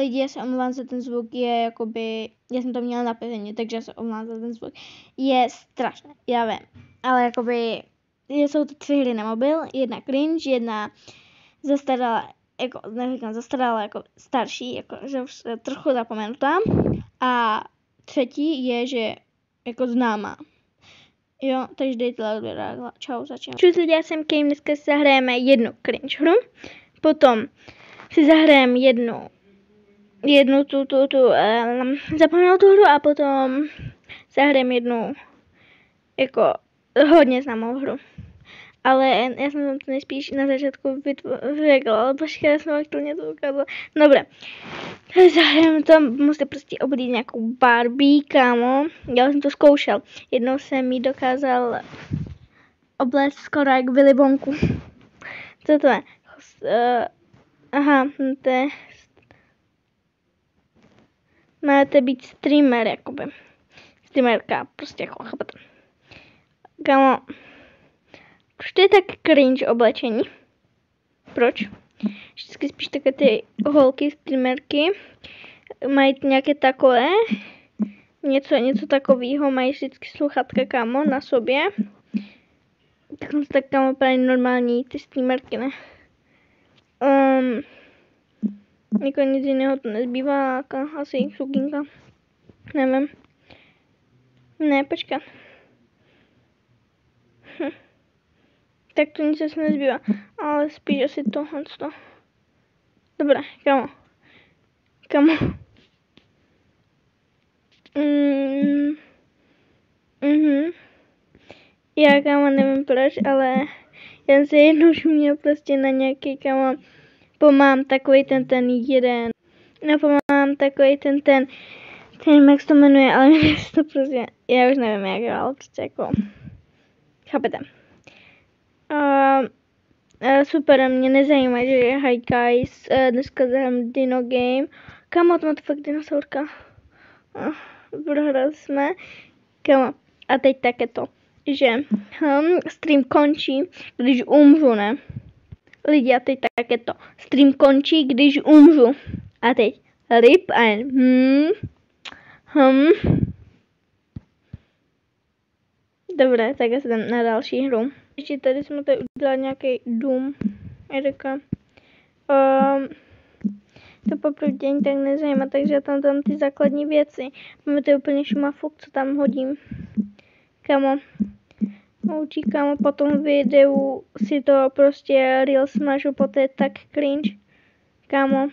lidi, já se omlouvám za ten zvuk, je jakoby, já jsem to měla napeveně, takže já se omlouvám za ten zvuk. Je strašné, já vím, ale jakoby, jsou to 3 hry na mobil, jedna cringe, jedna zastaralá, jako, neříkám zastaralá, jako starší, jako, že už trochu zapomenutá, a třetí je, že jako známá. Jo, takže dejte like, čau, začneme. Čus lidi, já jsem Kejm, dneska si zahrajeme jednu cringe hru, potom si zahrajeme jednu zapomněl tu hru a potom zahrajeme jednu jako hodně známou hru. Ale já jsem to nejspíš na začátku vyřekla, ale počkej, já jsem chtěl něco ukázat. Dobré, zahrajeme to, musíte prostě oblít nějakou Barbie, kámo. Já jsem to zkoušel. Jednou jsem jí dokázal oblést skoro jak Willy Wonku. Co to je? Aha, to je... Máte být streamer, jakoby. Streamerka, prostě jako, chápete. Kámo, proč to je tak cringe oblečení? Proč? Vždycky spíš také ty holky, streamerky mají nějaké takové, něco takového, mají vždycky sluchatka, kámo, na sobě. Tak kámo, právě normální ty streamerky, ne? Jako nic jiného to nezbývá, asi sukinka. Nevím. Ne, počkat. Tak to nic se nezbývá, ale spíš asi tohle. Dobré, kamo. Já, kámo, nevím proč, ale já se jednou měl prostě na nějaký, kámo, pomám takový ten jeden. No, pomám takový ten, jak se to jmenuje, ale nevím, to prostě, já už nevím, jak jo, ale prostě jako, chápete. Super, mě nezajímá, že hi guys, dneska zahrám Dino Game. Kamo, to má to fakt dinosaurka. Prohrali jsme. Kamo, a teď také to, že stream končí, když umřu, ne? Lidi, a teď také to. Stream končí, když umřu. A teď rip and Dobré, tak já se dám na další hru. Ještě tady jsme tady udělali nějaký dům, Erika. To popravdě ani tak nezajímá, takže já tam dám ty základní věci. Máme to úplně šumafuk, co tam hodím. Kamo. Učí, kamo, potom v videu si to prostě real smažu, poté tak cringe. Kamo.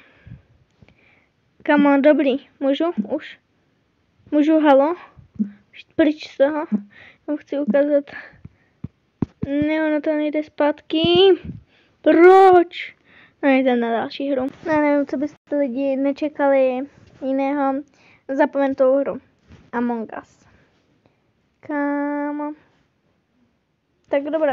Kamo, dobrý. Můžu? Už? Můžu, halo? Pryč z toho. Já chci ukázat. Ne, ono to nejde zpátky. Proč? No, jdem na další hru. No, nevím, co byste lidi nečekali jiného zapomenutou hru. Among Us. Kámo. Tak dobré.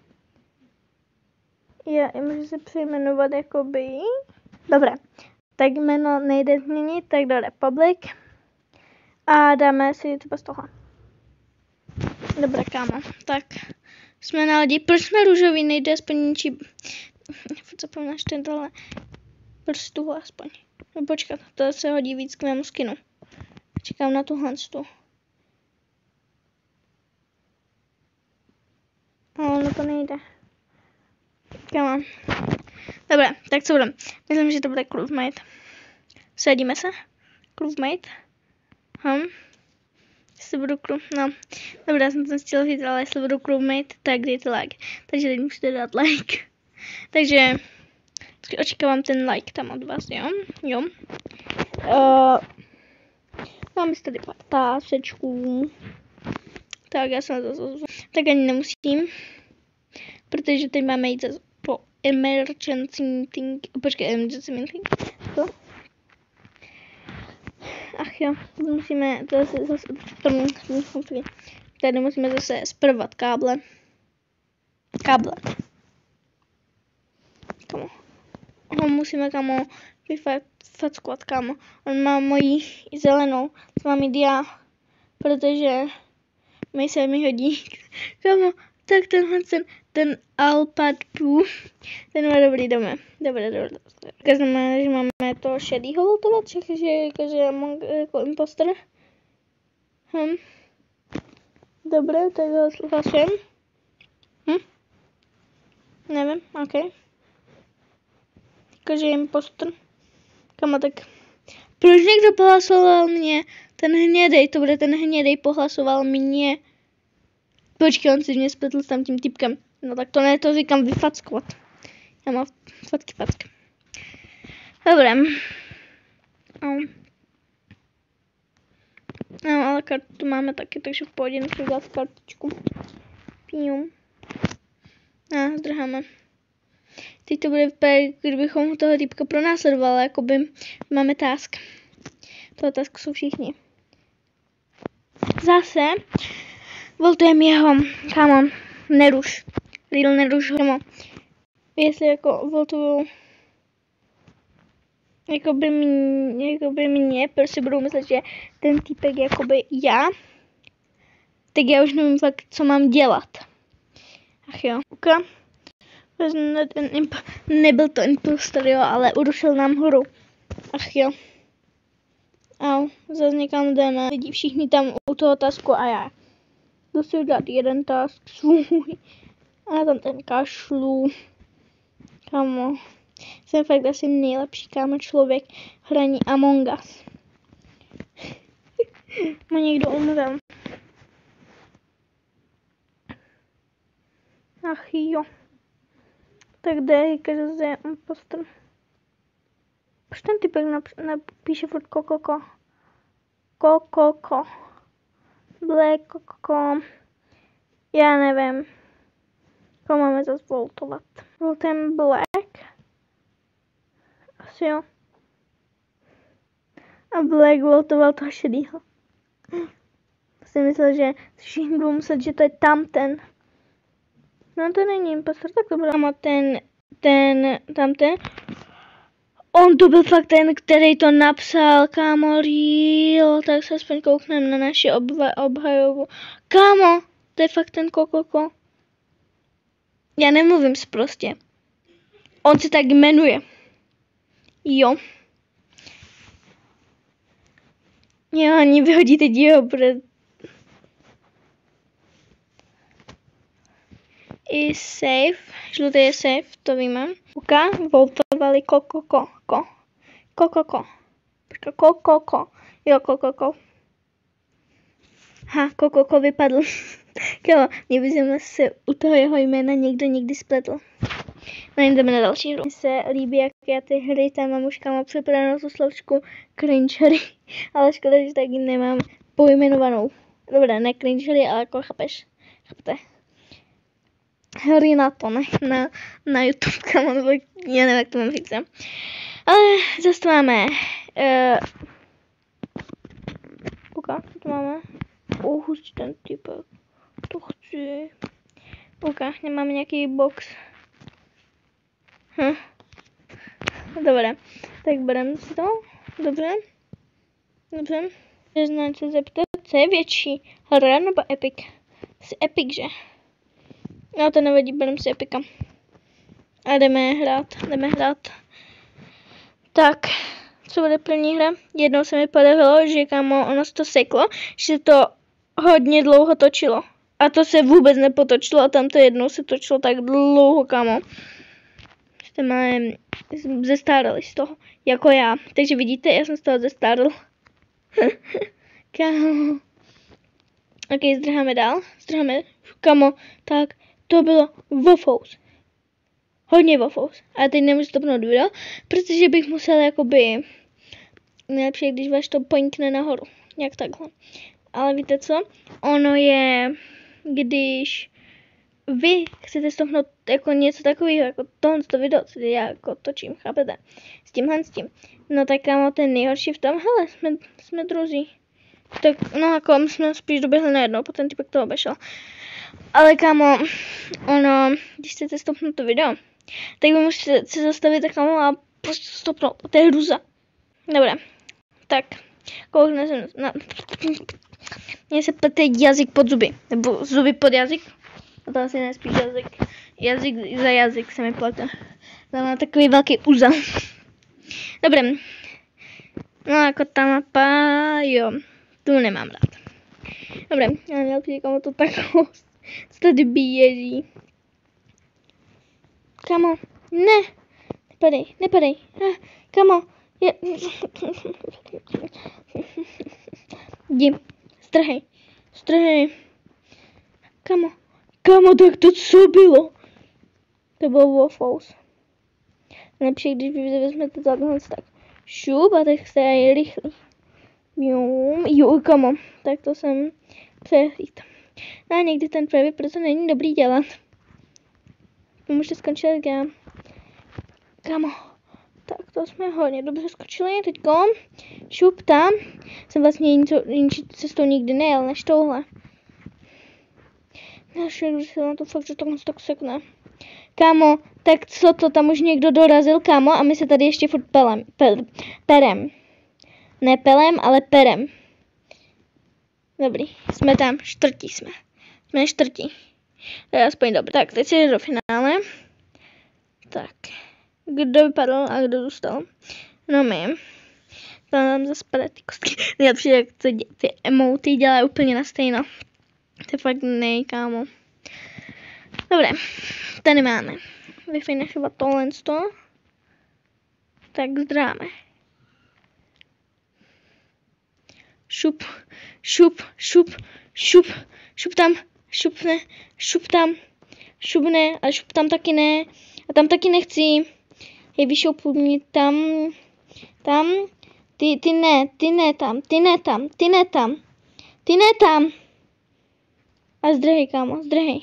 Já můžu se přejmenovat jakoby. Dobré. Tak jméno nejde změnit, tak dobré. Public. A dáme si třeba z toho. Dobré, kámo. Tak. Jsme na lidi. Proč jsme růžový? Nejde aspoň ničí. Zapomínáš ten tohle. Proč tuhle aspoň. No počkat, to se hodí víc k mému skinu. Čekám na tuhle tu. No to nejde. Kámo. Dobré, tak co budeme? Myslím, že to bude Crewmate. Sadíme se? Crewmate. Jestli budu no. Dobré, já jsem to chtěla říct, ale jestli budu Crewmate, tak dejte like. Takže teď musíte dát like. Takže očekávám ten like tam od vás, jo. Mám si tady ptáčečků. Tak já se na to zazvu. Tak ani nemusím. Protože teď máme jít po emergency meeting. Počkej, emergency meeting. To. Ach jo, musíme zase tady musíme zase zprvat káble. Kamo. Musíme, kamo, vyfackovat, kamo. On má moji zelenou, co mám jít já, protože mi se mi hodí. Kamo, Tak ten Alpad Poo, ten má dobrý dome. Dobré. To znamená, že máme to šedýho voltovače, že já mám jako impostor. Dobré, tak ho hlasujem. Nevím, ok. Jakože impostor. Kamo, tak proč někdo pohlasoval mě? Ten hnědej, to bude ten hnědej, pohlasoval mě. Počkej, on si mě spletl s tam tím typkem. No tak to ne, to říkám vyfackovat. Já mám facky. Dobré. No, ale kartu máme taky, takže v pohodě nechci dát kartičku. Pijum. Zdrháme. Teď to bude vypadat, kdybychom toho typka pronásledovali, jakoby máme task. Toho tasku jsou všichni. Zase voltujeme jeho, kámo, neruš. Lidl neruš, kámo. Jestli jako voltuju jakoby mě, prostě budou myslet, že ten týpek jakoby já, tak já už nevím fakt, co mám dělat. Ach jo. Nebyl to impostor, jo, ale urušil nám hru. Ach jo. Au, zase někam jdeme. Vidí všichni tam u toho tasku a já. Jdu si udělat jeden task svůj. A tam ten kašlu. Kamo. Jsem fakt asi nejlepší kámo člověk hraní Among Us. Má někdo umřel. Ach jo. Tak dej, když je impostor. Proč ten typek napíše furt kokoko? Kokoko. Black kokoko. Já nevím. Koho máme zase voltovat? Voltem Black. Asi jo. A Black voltoval toho šedýho. Jsem myslel, že všichni budou myslet, že to je tamten. No to není impostor, tak to bude. Kámo, tamten. On to byl fakt ten, který to napsal, kámo, real. Tak se aspoň koukneme na naši obhajovu. Kámo, to je fakt ten kokoko. Já nemluvím sprostě. On se tak jmenuje. Jo. Jo, ani vyhodíte dího, protože i safe, žlutý je safe, to víme. Kuka, voltovali kokoko. Jo, kokoko. Kokoko vypadl. Kamo, mě by se u toho jeho jména někdo někdy spletl. No jdeme na další hru. Mně se líbí, jak já ty hry tam mám už kámo připravenou tu složku cringe hry. Ale škoda, že taky nemám pojmenovanou. Dobré, ne cringe hry, ale jako chápeš. Chápete? Hry na to, ne? Na YouTube, kámo, nebo já nevím, jak to mám říct. Ale zase to máme. Kuka, co to máme? Hustý ten typek. To chci. Kuka, nemáme nějaký box. Dobré, tak bereme si to. Dobře. Neznám se zeptat, co je větší, hra nebo Epic? Asi Epic, že? No to nevadí, bereme si Epica. A jdeme hrát. Tak, co bude první hra? Jednou se mi podařilo, že kámo, ono se to seklo, že to hodně dlouho točilo. A to se vůbec nepotočilo a tam to jednou se točilo tak dlouho, kámo. Jste máme zestárali z toho, jako já. Takže vidíte, já jsem z toho zestárl. Kámo. Ok, zdrháme dál. Kámo, tak to bylo Waffles. Hodně Waffles. A teď nemůžu stopnout video, protože bych musel jakoby nejlepší, když váš to poinkne nahoru. Jak takhle. Ale víte co? Ono je, když vy chcete stopnout jako něco takového, jako tohle video, co já jako točím, chápete? S tím. No tak kámo, ten nejhorší v tom, hele, jsme druzí. Tak, no jako my jsme spíš doběhli najednou, potom typek to obešel. Ale kámo, ono, když chcete stopnout to video, tak vy musíte se zastavit kámo a prostě stopnout, to je hruza. Dobré, tak, koukne jsem na... Mně se plete jazyk pod zuby, nebo zuby pod jazyk. A to asi ne, spíš jazyk. Jazyk za jazyk se mi plete. Tam má takový velký uzel. Dobré. No jako ta mapa, jo. Tu nemám rád. Dobré, já měl přijít komu to takhle. Co tady běží? Kamo, ne. Nepadej. Kamo, jdi, strhej. Kamo, tak to co bylo? To bylo Waffles. Lepší, když vy vezmete takhle tak šup a tak se je rychlý. Jo, kamo, tak to jsem přehlíd. A někdy ten projekt proto není dobrý dělat. Můžete skončit jak já. Kamo, tak to jsme hodně dobře skočili. Teďko šup tam. Jsem vlastně jinčí cestou nikdy nejel než touhle. Když se na to fakt, že tohle tak sekne. Kámo, tak co to, tam už někdo dorazil, kámo, a my se tady ještě furt perem. Ne pelem, ale perem. Dobrý, jsme tam, čtvrtí jsme. Jsme čtvrtí. To je aspoň dobré. Tak, teď se jde do finále. Tak, kdo vypadl a kdo dostal? No my. Tam zase padá ty kostky. Nejlepší, jak ty emoty dělají úplně na stejno. To je fakt kámo. Dobré, tady máme. Vyfinešovat tohle z toho. Tak zdráme. Šup tam, šup ne, ale šup tam taky ne, a tam taky nechci. Hej, vyšoupu mě tam, ty ne tam. A zdrhej, kámo, zdrhej.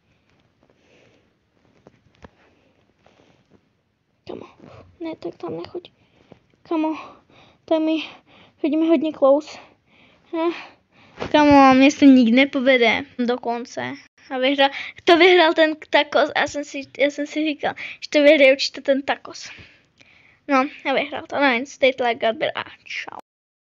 Kamo, ne, tak tam nechoď. Kamo, tam my chodíme hodně close. Kamo, mě se nikdy nepovede do konce. A vyhrál ten tacos a já jsem si říkal, že to vyhraje určitě ten tacos. No, já vyhrál to. No, stay like God, a čau.